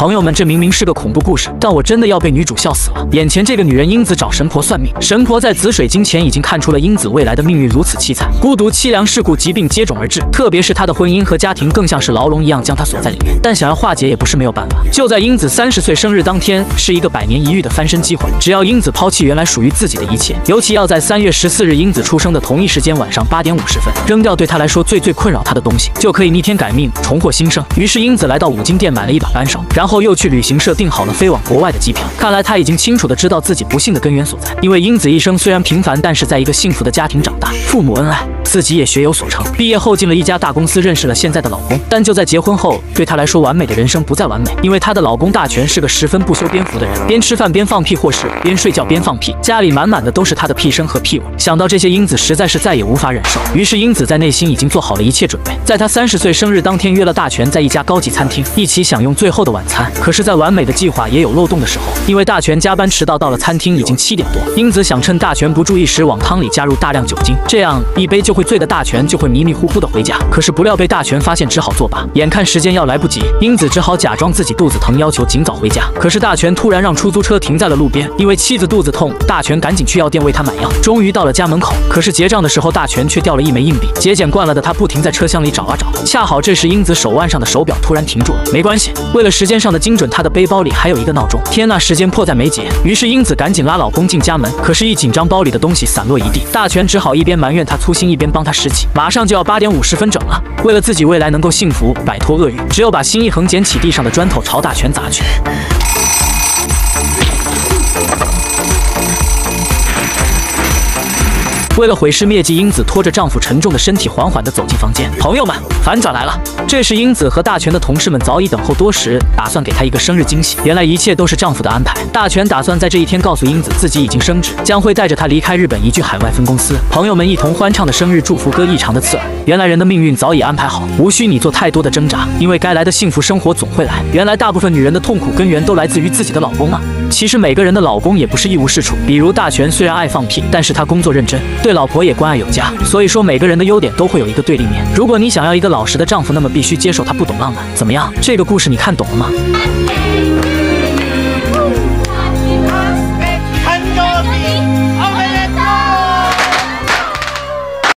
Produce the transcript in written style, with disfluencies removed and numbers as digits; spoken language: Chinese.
朋友们，这明明是个恐怖故事，但我真的要被女主笑死了。眼前这个女人英子找神婆算命，神婆在紫水晶前已经看出了英子未来的命运如此凄惨，孤独、凄凉、事故、疾病接踵而至，特别是她的婚姻和家庭更像是牢笼一样将她锁在里面。但想要化解也不是没有办法。就在英子30岁生日当天，是一个100年一遇的翻身机会。只要英子抛弃原来属于自己的一切，尤其要在3月14日英子出生的同一时间晚上8点50分，扔掉对她来说最困扰她的东西，就可以逆天改命，重获新生。于是英子来到五金店买了一把扳手，然后又去旅行社订好了飞往国外的机票。看来她已经清楚地知道自己不幸的根源所在，因为英子一生虽然平凡，但是在一个幸福的家庭长大，父母恩爱，自己也学有所成。毕业后进了一家大公司，认识了现在的老公。但就在结婚后，对她来说完美的人生不再完美，因为她的老公大全是个十分不修边幅的人，边吃饭边放屁，或是边睡觉边放屁，家里满满的都是他的屁声和屁味。想到这些，英子实在是再也无法忍受，于是英子在内心已经做好了一切准备，在她30岁生日当天约了大全在一家高级餐厅一起享用最后的晚餐。可是在完美的计划也有漏洞的时候，因为大全加班迟到，到了餐厅已经7点多。英子想趁大全不注意时往汤里加入大量酒精，这样一杯就会醉的大全就会迷迷糊糊的回家。可是不料被大全发现，只好作罢。眼看时间要来不及，英子只好假装自己肚子疼，要求尽早回家。可是大全突然让出租车停在了路边，因为妻子肚子痛，大全赶紧去药店为她买药。终于到了家门口，可是结账的时候，大全却掉了1枚硬币。节俭惯了的他不停在车厢里找啊找，恰好这时英子手腕上的手表突然停住了。没关系，为了时间上的精准，她的背包里还有一个闹钟。天呐，时间迫在眉睫，于是英子赶紧拉老公进家门，可是一紧张，包里的东西散落一地。大全只好一边埋怨她粗心，一边帮她拾起。马上就要8点50分整了，为了自己未来能够幸福，摆脱厄运，只有把心一横，捡起地上的砖头朝大全砸去。为了毁尸灭迹，英子拖着丈夫沉重的身体缓缓地走进房间。朋友们，反转来了！这时英子和大全的同事们早已等候多时，打算给她一个生日惊喜。原来一切都是丈夫的安排。大全打算在这一天告诉英子自己已经升职，将会带着她离开日本，移居海外分公司。朋友们一同欢唱的生日祝福歌异常的刺耳。原来人的命运早已安排好，无需你做太多的挣扎，因为该来的幸福生活总会来。原来大部分女人的痛苦根源都来自于自己的老公啊！其实每个人的老公也不是一无是处，比如大全虽然爱放屁，但是他工作认真，对老婆也关爱有加。所以说每个人的优点都会有一个对立面。如果你想要一个老实的丈夫，那么必须接受他不懂浪漫。怎么样？这个故事你看懂了吗？